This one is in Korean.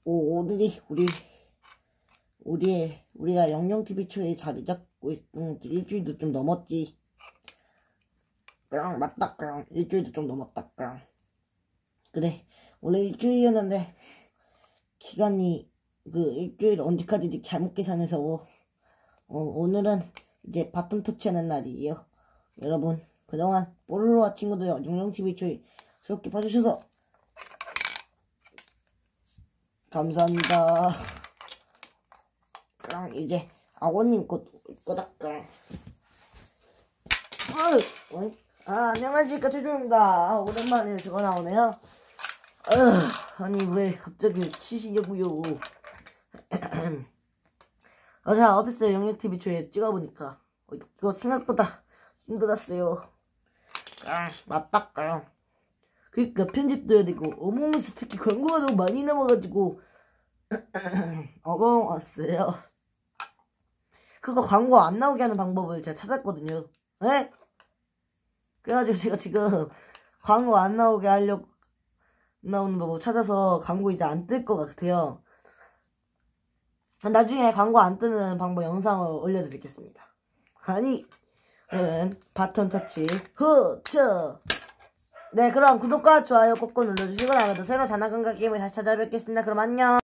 우리가 영영TV 초에 자리 잡고 있은 일주일도 좀 넘었지. 그랑 맞다. 그랑 일주일도 좀 넘었다. 그랑 그래. 원래 일주일이었는데 기간이 일주일 언제까지 잘못 계산해서 오늘은 이제 바톤 터치하는 날이에요. 여러분 그동안 뽀로로와 친구들 영영TV 초에 즐겁게 봐주셔서 감사합니다. 그럼 이제 아버님 거다. 안녕하십니까, 최종입니다. 오랜만에 저거 나오네요. 아니 왜 갑자기 치시냐고요. 자, 어땠어요? 영영TV 초에 찍어보니까 이거 생각보다 힘들었어요. 맞다. 그니까 편집도 해야 되고 어몽어스 특히 광고가 너무 많이 남아가지고 어몽어스요. 그거 광고 안 나오게 하는 방법을 제가 찾았거든요. 에? 그래가지고 제가 지금 광고 안 나오게 하려고 나오는 방법 찾아서 광고 이제 안 뜰 것 같아요. 나중에 광고 안 뜨는 방법 영상을 올려드리겠습니다. 아니 그러면 바톤 터치 후추. 네, 그럼 구독과 좋아요 꼭꼭 눌러주시고 다음에도 새로 장난감과 게임을 다시 찾아뵙겠습니다. 그럼 안녕.